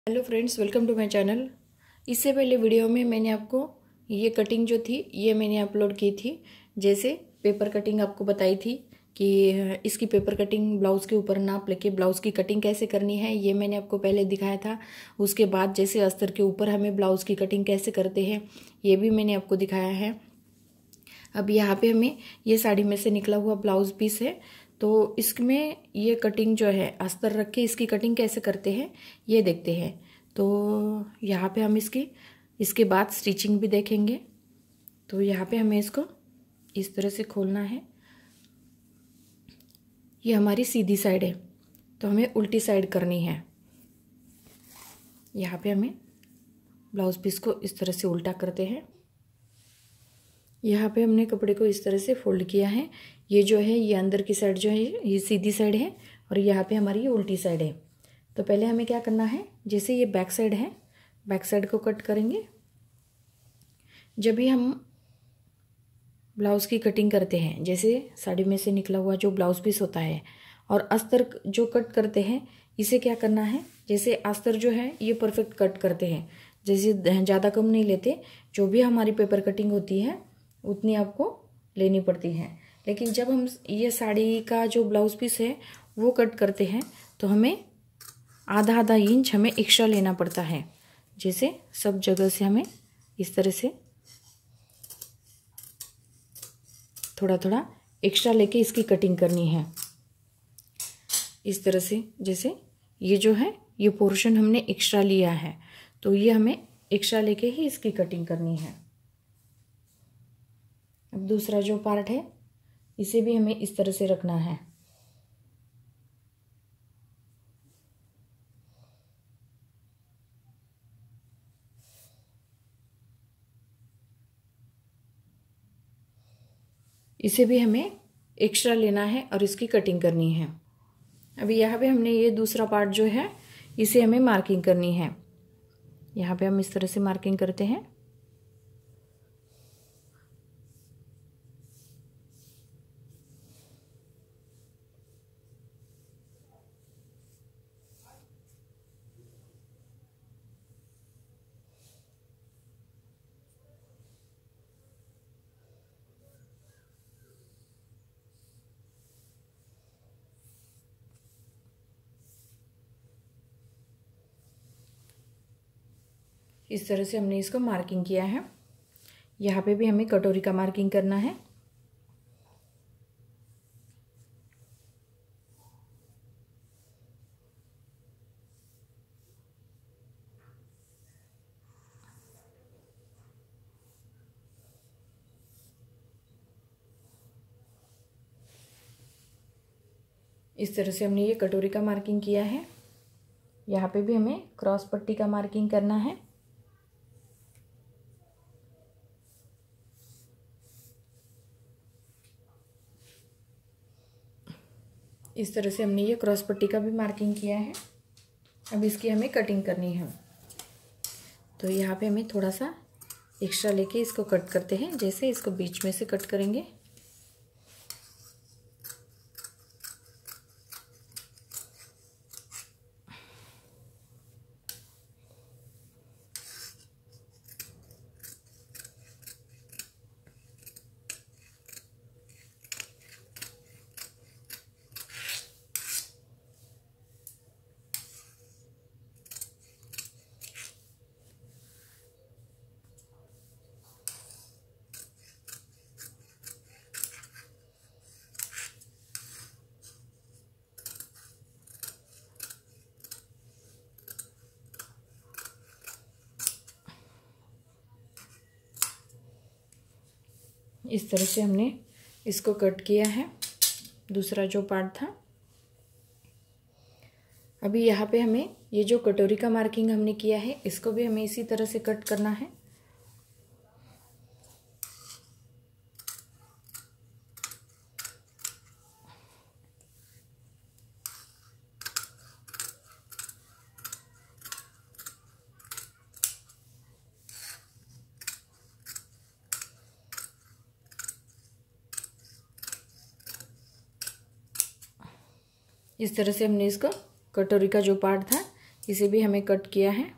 Hello friends, welcome to my channel. इससे पहले video में मैंने आपको ये कटिंग जो थी ये मैंने अपलोड की थी। जैसे पेपर कटिंग आपको बताई थी कि इसकी पेपर कटिंग ब्लाउज़ के ऊपर नाप लेके ब्लाउज़ की कटिंग कैसे करनी है, ये मैंने आपको पहले दिखाया था। उसके बाद जैसे अस्तर के ऊपर हमें ब्लाउज़ की कटिंग कैसे करते हैं ये भी मैंने आपको दिखाया है। अब यहाँ पे हमें ये साड़ी में से निकला हुआ ब्लाउज़ पीस है, तो इसमें ये कटिंग जो है अस्तर रख के इसकी कटिंग कैसे करते हैं ये देखते हैं। तो यहाँ पे हम इसके बाद स्टिचिंग भी देखेंगे। तो यहाँ पे हमें इसको इस तरह से खोलना है। ये हमारी सीधी साइड है, तो हमें उल्टी साइड करनी है। यहाँ पे हमें ब्लाउज़ पीस को इस तरह से उल्टा करते हैं। यहाँ पे हमने कपड़े को इस तरह से फोल्ड किया है। ये जो है ये अंदर की साइड जो है ये सीधी साइड है और यहाँ पे हमारी ये उल्टी साइड है। तो पहले हमें क्या करना है, जैसे ये बैक साइड है, बैक साइड को कट करेंगे। जब भी हम ब्लाउज़ की कटिंग करते हैं, जैसे साड़ी में से निकला हुआ जो ब्लाउज़ पीस होता है और अस्तर जो कट करते हैं, इसे क्या करना है, जैसे अस्तर जो है ये परफेक्ट कट करते हैं, जैसे ज़्यादा कम नहीं लेते। जो भी हमारी पेपर कटिंग होती है उतनी आपको लेनी पड़ती है। लेकिन जब हम ये साड़ी का जो ब्लाउज़ पीस है वो कट करते हैं तो हमें आधा आधा इंच हमें एक्स्ट्रा लेना पड़ता है। जैसे सब जगह से हमें इस तरह से थोड़ा थोड़ा एक्स्ट्रा लेके इसकी कटिंग करनी है। इस तरह से जैसे ये जो है ये पोर्शन हमने एक्स्ट्रा लिया है, तो ये हमें एक्स्ट्रा लेके ही इसकी कटिंग करनी है। अब दूसरा जो पार्ट है इसे भी हमें इस तरह से रखना है। इसे भी हमें एक्स्ट्रा लेना है और इसकी कटिंग करनी है। अभी यहाँ पे हमने ये दूसरा पार्ट जो है इसे हमें मार्किंग करनी है। यहाँ पे हम इस तरह से मार्किंग करते हैं। इस तरह से हमने इसको मार्किंग किया है। यहाँ पे भी हमें कटोरी का मार्किंग करना है। इस तरह से हमने ये कटोरी का मार्किंग किया है। यहाँ पे भी हमें क्रॉस पट्टी का मार्किंग करना है। इस तरह से हमने ये क्रॉस पट्टी का भी मार्किंग किया है। अब इसकी हमें कटिंग करनी है। तो यहाँ पे हमें थोड़ा सा एक्स्ट्रा लेके इसको कट करते हैं। जैसे इसको बीच में से कट करेंगे। इस तरह से हमने इसको कट किया है, दूसरा जो पार्ट था। अभी यहाँ पे हमें ये जो कटोरी का मार्किंग हमने किया है इसको भी हमें इसी तरह से कट करना है। इस तरह से हमने इसको कटोरी का जो पार्ट था इसे भी हमें कट किया है।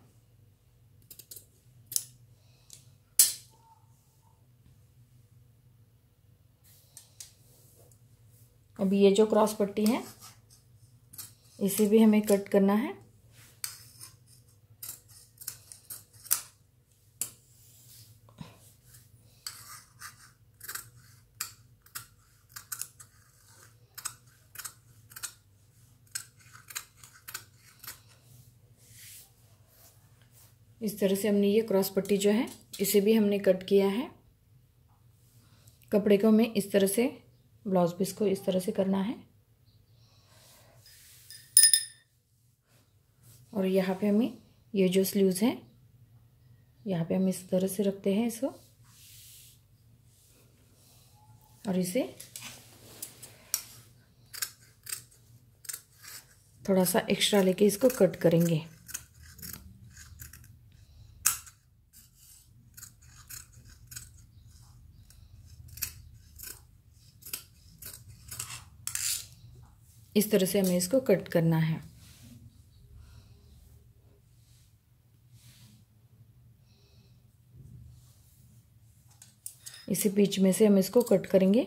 अब ये जो क्रॉस पट्टी है इसे भी हमें कट करना है। इस तरह से हमने ये क्रॉस पट्टी जो है इसे भी हमने कट किया है। कपड़े को हमें इस तरह से ब्लाउज पीस को इस तरह से करना है और यहाँ पे हमें ये जो स्लीव्स हैं यहाँ पे हम इस तरह से रखते हैं इसको और इसे थोड़ा सा एक्स्ट्रा लेके इसको कट करेंगे। इस तरह से हमें इसको कट करना है। इसी बीच में से हम इसको कट करेंगे।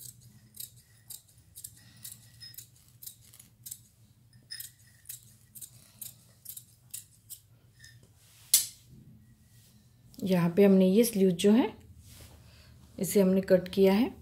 यहाँ पे हमने ये स्लीव जो है इसे हमने कट किया है।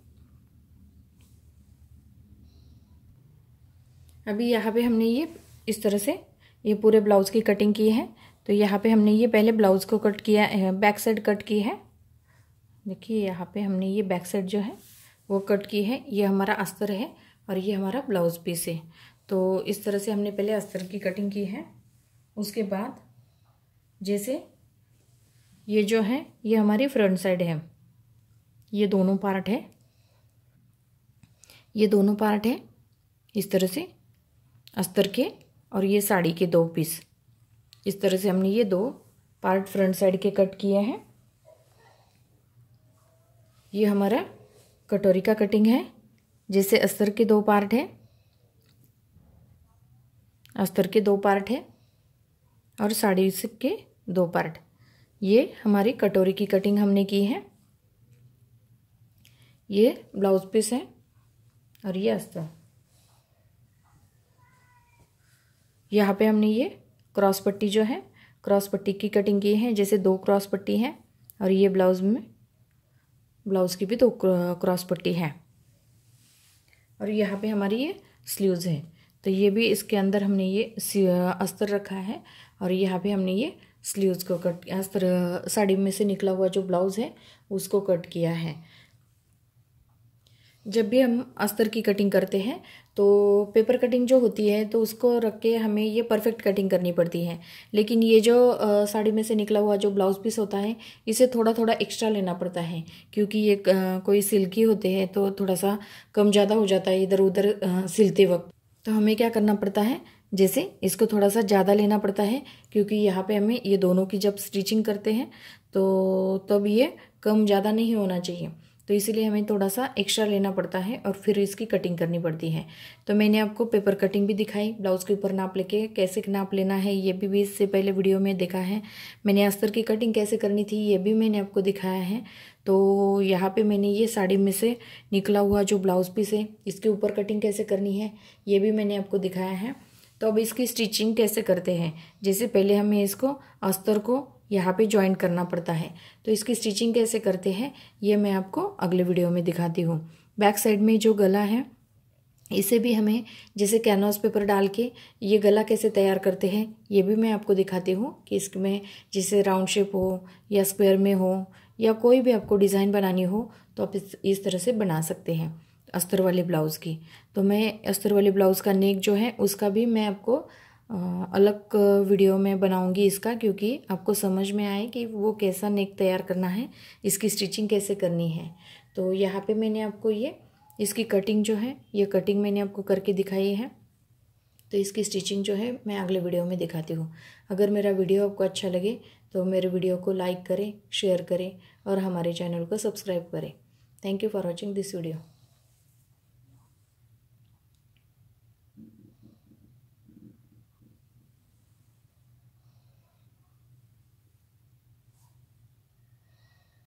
अभी यहाँ पे हमने ये इस तरह से ये पूरे ब्लाउज़ की कटिंग की है। तो यहाँ पे हमने ये पहले ब्लाउज़ को कट किया है, बैक साइड कट की है। देखिए यहाँ पे हमने ये बैक साइड जो है वो कट की है। ये हमारा अस्तर है और ये हमारा ब्लाउज़ पीस है। तो इस तरह से हमने पहले अस्तर की कटिंग की है। उसके बाद जैसे ये जो है ये हमारी फ्रंट साइड है, ये दोनों पार्ट है, ये दोनों पार्ट है इस तरह से अस्तर के और ये साड़ी के दो पीस। इस तरह से हमने ये दो पार्ट फ्रंट साइड के कट किए हैं। ये हमारा कटोरी का कटिंग है। जैसे अस्तर के दो पार्ट है, अस्तर के दो पार्ट है और साड़ी के दो पार्ट। ये हमारी कटोरी की कटिंग हमने की है। ये ब्लाउज पीस है और ये अस्तर। यहाँ पे हमने ये क्रॉस पट्टी जो है क्रॉस पट्टी की कटिंग की है। जैसे दो क्रॉस पट्टी है और ये ब्लाउज में ब्लाउज की भी दो क्रॉस पट्टी है। और यहाँ पे हमारी ये स्लीव्स है। तो ये भी इसके अंदर हमने ये अस्तर रखा है और यहाँ पे हमने ये स्लीव्स को कट अस्तर साड़ी में से निकला हुआ जो ब्लाउज है उसको कट किया है। जब भी हम अस्तर की कटिंग करते हैं तो पेपर कटिंग जो होती है तो उसको रख के हमें ये परफेक्ट कटिंग करनी पड़ती है। लेकिन ये जो साड़ी में से निकला हुआ जो ब्लाउज पीस होता है इसे थोड़ा थोड़ा एक्स्ट्रा लेना पड़ता है, क्योंकि ये कोई सिल्की होते हैं तो थोड़ा सा कम ज़्यादा हो जाता है इधर उधर सिलते वक्त। तो हमें क्या करना पड़ता है, जैसे इसको थोड़ा सा ज़्यादा लेना पड़ता है, क्योंकि यहाँ पे हमें ये दोनों की जब स्टिचिंग करते हैं तो तब ये कम ज़्यादा नहीं होना चाहिए। तो इसीलिए हमें थोड़ा सा एक्स्ट्रा लेना पड़ता है और फिर इसकी कटिंग करनी पड़ती है। तो मैंने आपको पेपर कटिंग भी दिखाई, ब्लाउज़ के ऊपर नाप लेके कैसे नाप लेना है ये भी इससे पहले वीडियो में देखा है। मैंने अस्तर की कटिंग कैसे करनी थी ये भी मैंने आपको दिखाया है। तो यहाँ पे मैंने ये साड़ी में से निकला हुआ जो ब्लाउज़ पीस है इसके ऊपर कटिंग कैसे करनी है ये भी मैंने आपको दिखाया है। तो अब इसकी स्टिचिंग कैसे करते हैं, जैसे पहले हमें इसको अस्तर को यहाँ पे ज्वाइन करना पड़ता है। तो इसकी स्टिचिंग कैसे करते हैं ये मैं आपको अगले वीडियो में दिखाती हूँ। बैक साइड में जो गला है इसे भी हमें जैसे कैनवास पेपर डाल के ये गला कैसे तैयार करते हैं ये भी मैं आपको दिखाती हूँ कि इसमें जैसे राउंड शेप हो या स्क्वायर में हो या कोई भी आपको डिज़ाइन बनानी हो तो आप इस तरह से बना सकते हैं अस्तर वाले ब्लाउज़ की। तो मैं अस्तर वाले ब्लाउज़ का नेक जो है उसका भी मैं आपको अलग वीडियो में बनाऊंगी इसका, क्योंकि आपको समझ में आए कि वो कैसा नेक तैयार करना है, इसकी स्टिचिंग कैसे करनी है। तो यहाँ पे मैंने आपको ये इसकी कटिंग जो है ये कटिंग मैंने आपको करके दिखाई है। तो इसकी स्टिचिंग जो है मैं अगले वीडियो में दिखाती हूँ। अगर मेरा वीडियो आपको अच्छा लगे तो मेरे वीडियो को लाइक करें, शेयर करें और हमारे चैनल को सब्सक्राइब करें। Thank you for watching this video.